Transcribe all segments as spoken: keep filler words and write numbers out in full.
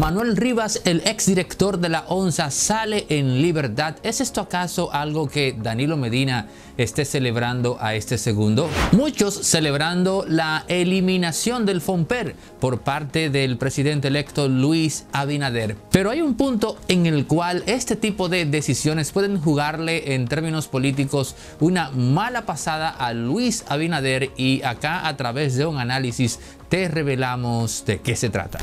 Manuel Rivas, el exdirector de la ONSA, sale en libertad. ¿Es esto acaso algo que Danilo Medina esté celebrando a este segundo? Muchos celebrando la eliminación del FOMPER por parte del presidente electo Luis Abinader. Pero hay un punto en el cual este tipo de decisiones pueden jugarle en términos políticos una mala pasada a Luis Abinader, y acá a través de un análisis te revelamos de qué se trata.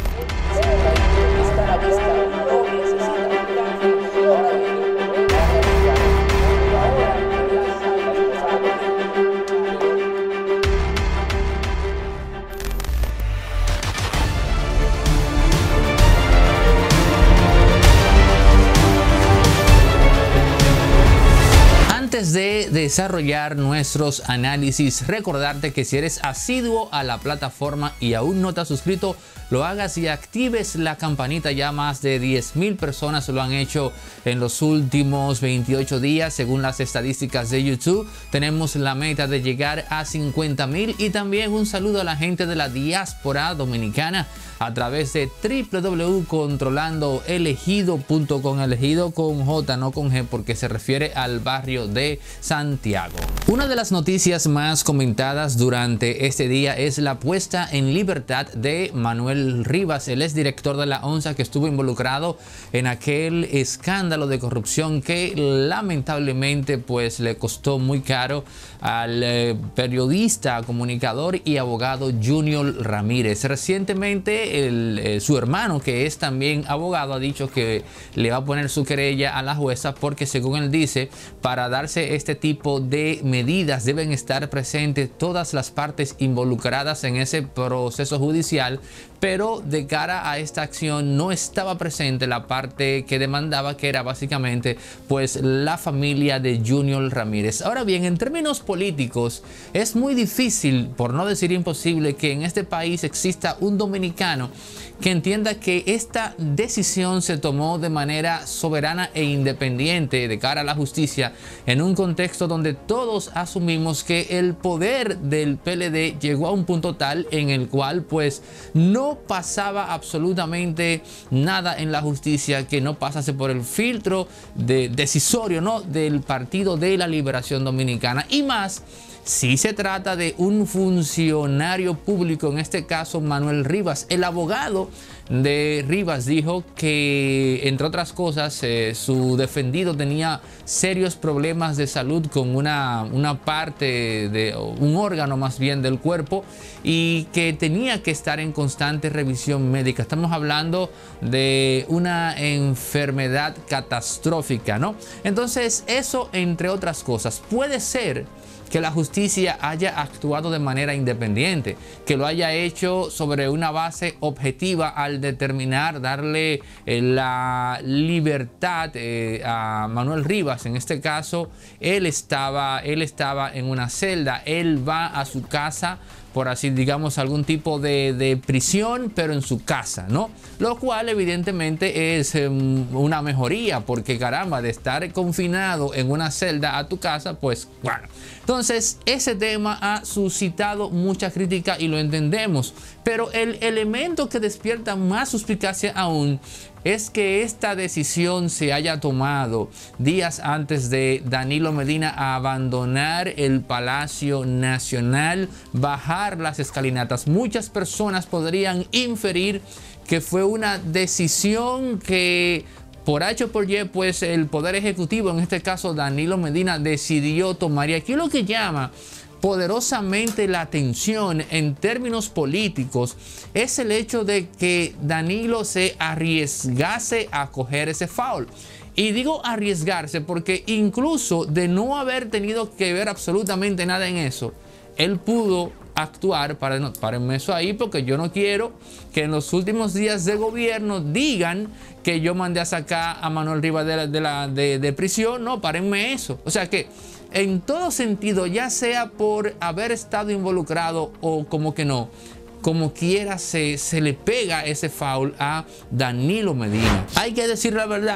Antes de desarrollar nuestros análisis, recordarte que si eres asiduo a la plataforma y aún no te has suscrito, lo hagas y actives la campanita. Ya más de diez mil personas lo han hecho en los últimos veintiocho días según las estadísticas de YouTube. Tenemos la meta de llegar a cincuenta mil. Y también un saludo a la gente de la diáspora dominicana a través de w w w punto controlando elegido punto com, elegido con J, no con G, porque se refiere al barrio de Santiago. Una de las noticias más comentadas durante este día es la puesta en libertad de Manuel Rivas, el exdirector de la ONSA, que estuvo involucrado en aquel escándalo de corrupción que lamentablemente pues le costó muy caro al eh, periodista, comunicador y abogado Junior Ramírez. Recientemente el, eh, su hermano, que es también abogado, ha dicho que le va a poner su querella a la jueza porque, según él dice, para darse este tipo de medidas deben estar presentes todas las partes involucradas en ese proceso judicial, pero de cara a esta acción no estaba presente la parte que demandaba, que era básicamente pues la familia de Junior Ramírez. Ahora bien, en términos políticos es muy difícil, por no decir imposible, que en este país exista un dominicano que entienda que esta decisión se tomó de manera soberana e independiente de cara a la justicia, en un contexto donde todos asumimos que el poder del P L D llegó a un punto tal en el cual pues no pasaba absolutamente nada en la justicia que no pasase por el filtro de decisorio, ¿no?, del Partido de la Liberación Dominicana. Y más si se trata de un funcionario público, en este caso Manuel Rivas. El abogado de Rivas dijo que, entre otras cosas, eh, su defendido tenía serios problemas de salud con una, una parte de un órgano más bien del cuerpo, y que tenía que estar en constante revisión médica. Estamos hablando de una enfermedad catastrófica, ¿no? Entonces, eso, entre otras cosas, puede ser que la justicia haya actuado de manera independiente, que lo haya hecho sobre una base objetiva al determinar darle eh, la libertad eh, a Manuel Rivas. En este caso, él estaba, él estaba en una celda, él va a su casa, por así digamos, algún tipo de, de prisión, pero en su casa, ¿no? Lo cual evidentemente es eh, una mejoría, porque caramba, de estar confinado en una celda a tu casa, pues bueno. Entonces, ese tema ha suscitado mucha crítica y lo entendemos, pero el elemento que despierta más suspicacia aún es que esta decisión se haya tomado días antes de Danilo Medina abandonar el Palacio Nacional, bajar las escalinatas. Muchas personas podrían inferir que fue una decisión que, por H o por Y, pues el Poder Ejecutivo, en este caso Danilo Medina, decidió tomar. Y aquí lo que llama poderosamente la atención en términos políticos es el hecho de que Danilo se arriesgase a coger ese foul. Y digo arriesgarse porque, incluso de no haber tenido que ver absolutamente nada en eso, él pudo actuar para, no, párenme eso ahí, porque yo no quiero que en los últimos días de gobierno digan que yo mandé a sacar a Manuel Rivas de, la, de, la, de, de prisión. No, párenme eso. O sea que en todo sentido, ya sea por haber estado involucrado o como que no, como quiera se, se le pega ese foul a Danilo Medina. Hay que decir la verdad,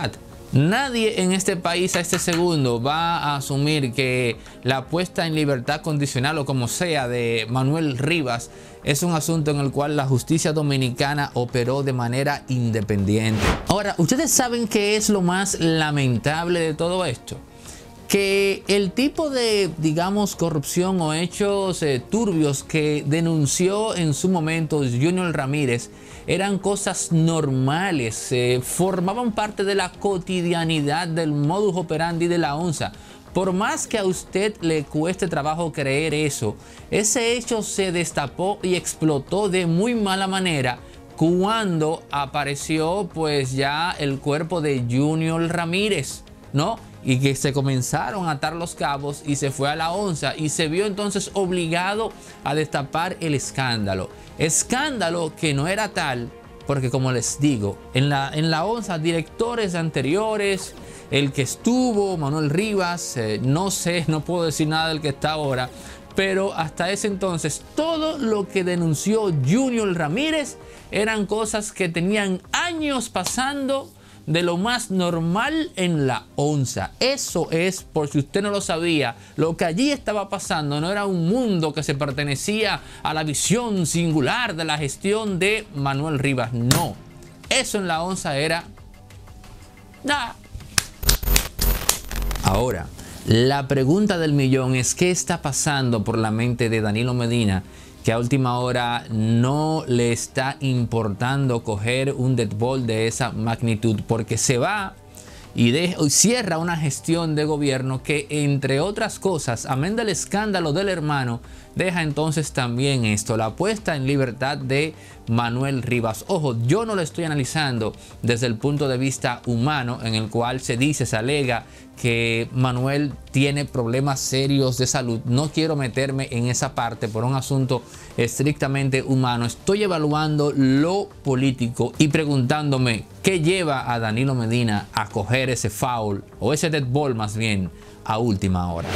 Nadie en este país a este segundo va a asumir que la puesta en libertad condicional o como sea de Manuel Rivas es un asunto en el cual la justicia dominicana operó de manera independiente. Ahora, ¿ustedes saben qué es lo más lamentable de todo esto? Que el tipo de, digamos, corrupción o hechos eh, turbios que denunció en su momento Junior Ramírez eran cosas normales, eh, formaban parte de la cotidianidad del modus operandi de la ONSA. Por más que a usted le cueste trabajo creer eso, ese hecho se destapó y explotó de muy mala manera cuando apareció pues ya el cuerpo de Junior Ramírez, ¿no? Y que se comenzaron a atar los cabos y se fue a la ONSA y se vio entonces obligado a destapar el escándalo. Escándalo que no era tal, porque como les digo, en la, en la ONSA directores anteriores, el que estuvo, Manuel Rivas, eh, no sé, no puedo decir nada del que está ahora, pero hasta ese entonces todo lo que denunció Junior Ramírez eran cosas que tenían años pasando de lo más normal en la ONSA. Eso es, por si usted no lo sabía, lo que allí estaba pasando no era un mundo que se pertenecía a la visión singular de la gestión de Manuel Rivas. No, eso en la ONSA era nada. Ahora, la pregunta del millón es: ¿qué está pasando por la mente de Danilo Medina, que a última hora no le está importando coger un dead ball de esa magnitud? Porque se va y, de, y cierra una gestión de gobierno que, entre otras cosas, amén del escándalo del hermano, deja entonces también esto, la puesta en libertad de Manuel Rivas. Ojo, yo no lo estoy analizando desde el punto de vista humano, en el cual se dice, se alega que Manuel tiene problemas serios de salud. No quiero meterme en esa parte por un asunto estrictamente humano. Estoy evaluando lo político y preguntándome qué lleva a Danilo Medina a coger ese foul, o ese dead ball más bien, a última hora.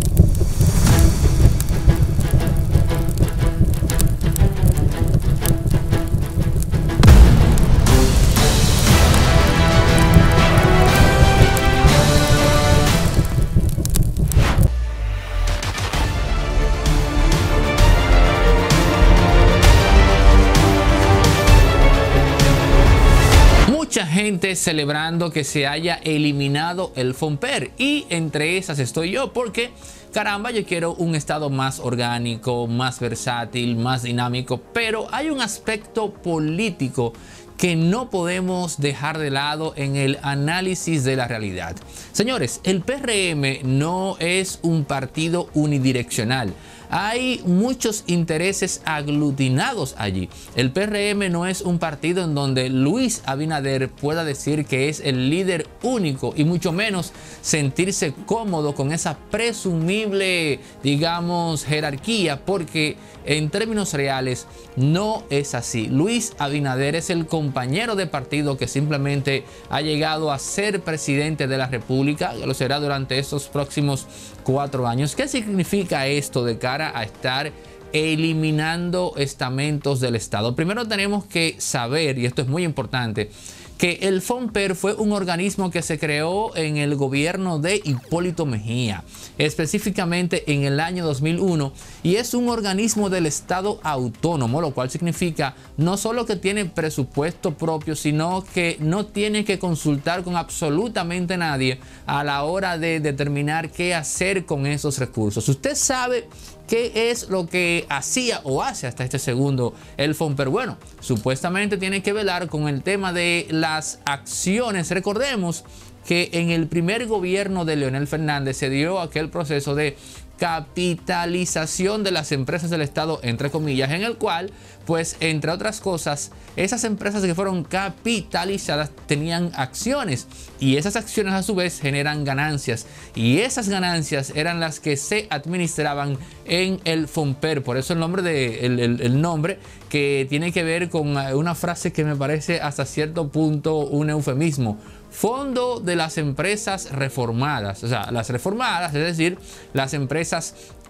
Gente celebrando que se haya eliminado el FOMPER, y entre esas estoy yo, porque caramba, yo quiero un estado más orgánico, más versátil, más dinámico, pero hay un aspecto político que no podemos dejar de lado en el análisis de la realidad. Señores, el P R M no es un partido unidireccional. Hay muchos intereses aglutinados allí. El P R M no es un partido en donde Luis Abinader pueda decir que es el líder único, y mucho menos sentirse cómodo con esa presumible, digamos, jerarquía, porque en términos reales no es así. Luis Abinader es el compañero de partido que simplemente ha llegado a ser presidente de la República, que lo será durante estos próximos cuatro años. ¿Qué significa esto de cara a estar eliminando estamentos del Estado? Primero tenemos que saber, y esto es muy importante, que el FOMPER fue un organismo que se creó en el gobierno de Hipólito Mejía, específicamente en el año dos mil uno, y es un organismo del Estado autónomo, lo cual significa no solo que tiene presupuesto propio, sino que no tiene que consultar con absolutamente nadie a la hora de determinar qué hacer con esos recursos. Usted sabe ¿qué es lo que hacía o hace hasta este segundo el FOMPER? Bueno, supuestamente tiene que velar con el tema de las acciones. Recordemos que en el primer gobierno de Leonel Fernández se dio aquel proceso de capitalización de las empresas del Estado, entre comillas, en el cual, pues, entre otras cosas, esas empresas que fueron capitalizadas tenían acciones, y esas acciones a su vez generan ganancias, y esas ganancias eran las que se administraban en el FOMPER. Por eso el nombre de el, el, el nombre, que tiene que ver con una frase que me parece hasta cierto punto un eufemismo: Fondo de las Empresas Reformadas. O sea, las reformadas, es decir, las empresas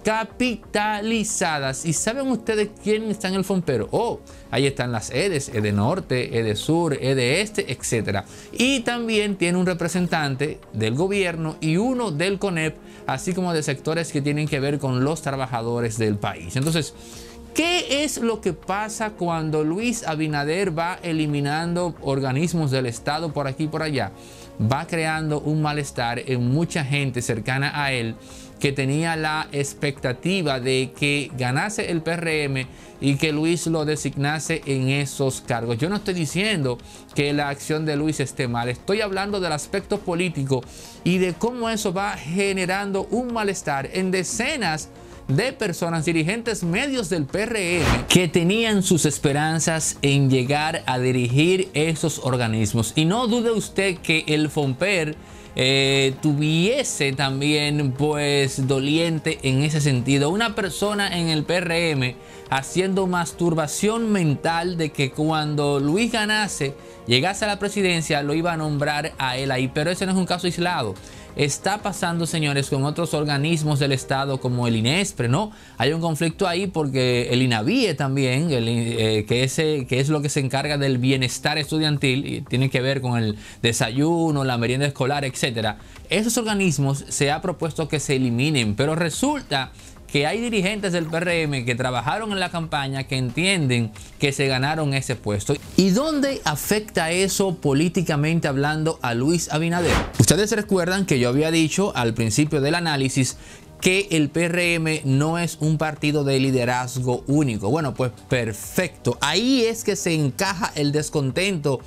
capitalizadas. ¿Y saben ustedes quién está en el Fompero? Oh, ahí están las EDES, EDE Norte, EDE Sur, EDE Este, etcétera. Y también tiene un representante del gobierno y uno del CONEP, así como de sectores que tienen que ver con los trabajadores del país. Entonces, ¿qué es lo que pasa cuando Luis Abinader va eliminando organismos del Estado por aquí y por allá? Va creando un malestar en mucha gente cercana a él que tenía la expectativa de que ganase el P R M y que Luis lo designase en esos cargos. Yo no estoy diciendo que la acción de Luis esté mal, estoy hablando del aspecto político y de cómo eso va generando un malestar en decenas de personas, dirigentes medios del P R M, que tenían sus esperanzas en llegar a dirigir esos organismos. Y no dude usted que el Fomper eh, tuviese también pues doliente en ese sentido. Una persona en el P R M haciendo masturbación mental de que cuando Luis ganase, llegase a la presidencia, lo iba a nombrar a él ahí. Pero ese no es un caso aislado. Está pasando, señores, con otros organismos del Estado como el INESPRE, ¿no? Hay un conflicto ahí porque el INAVIE también, el, eh, que, es, que es lo que se encarga del bienestar estudiantil y tiene que ver con el desayuno, la merienda escolar, etcétera. Esos organismos se ha propuesto que se eliminen, pero resulta que hay dirigentes del P R M que trabajaron en la campaña que entienden que se ganaron ese puesto. ¿Y dónde afecta eso políticamente hablando a Luis Abinader? Ustedes recuerdan que yo había dicho al principio del análisis que el P R M no es un partido de liderazgo único. Bueno, pues perfecto. Ahí es que se encaja el descontento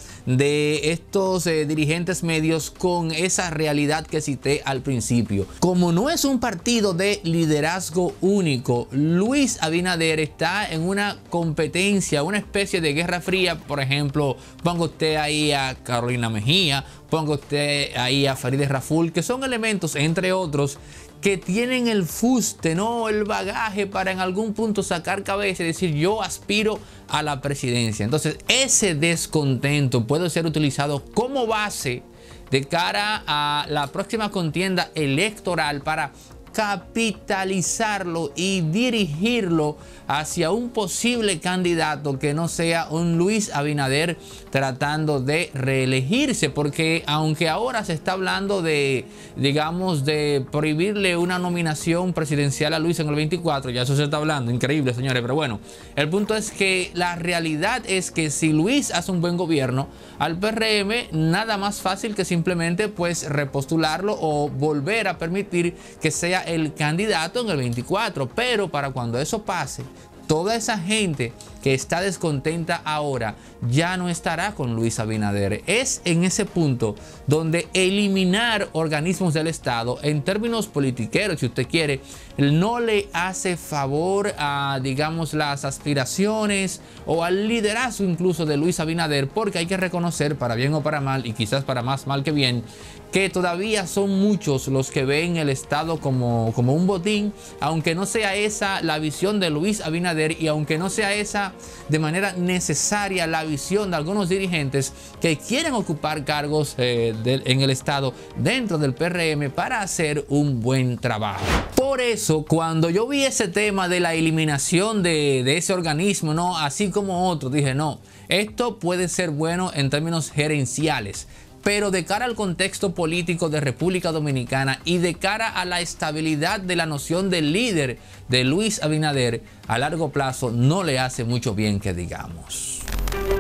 de estos eh, dirigentes medios con esa realidad que cité al principio. Como no es un partido de liderazgo único, Luis Abinader está en una competencia, una especie de guerra fría. Por ejemplo, ponga usted ahí a Carolina Mejía, ponga usted ahí a Farideh Raful, que son elementos, entre otros, que tienen el fuste, no el bagaje para en algún punto sacar cabeza y decir yo aspiro a la presidencia. Entonces ese descontento puede ser utilizado como base de cara a la próxima contienda electoral para capitalizarlo y dirigirlo hacia un posible candidato que no sea un Luis Abinader tratando de reelegirse, porque aunque ahora se está hablando de, digamos, de prohibirle una nominación presidencial a Luis en el veinticuatro, ya eso se está hablando, increíble, señores, pero bueno, el punto es que la realidad es que si Luis hace un buen gobierno, al P R M nada más fácil que simplemente pues repostularlo o volver a permitir que sea el candidato en el veinticuatro. Pero para cuando eso pase, toda esa gente que está descontenta ahora ya no estará con Luis Abinader. Es en ese punto donde eliminar organismos del Estado, en términos politiqueros, si usted quiere, no le hace favor a, digamos, las aspiraciones o al liderazgo incluso de Luis Abinader, porque hay que reconocer, para bien o para mal, y quizás para más mal que bien, que todavía son muchos los que ven el Estado como, como un botín, aunque no sea esa la visión de Luis Abinader y aunque no sea esa de manera necesaria la visión de algunos dirigentes que quieren ocupar cargos eh, de, en el Estado dentro del P R M para hacer un buen trabajo. Por eso, cuando yo vi ese tema de la eliminación de, de ese organismo, no, así como otro, dije no, esto puede ser bueno en términos gerenciales. Pero de cara al contexto político de República Dominicana y de cara a la estabilidad de la noción del líder de Luis Abinader, a largo plazo no le hace mucho bien que digamos.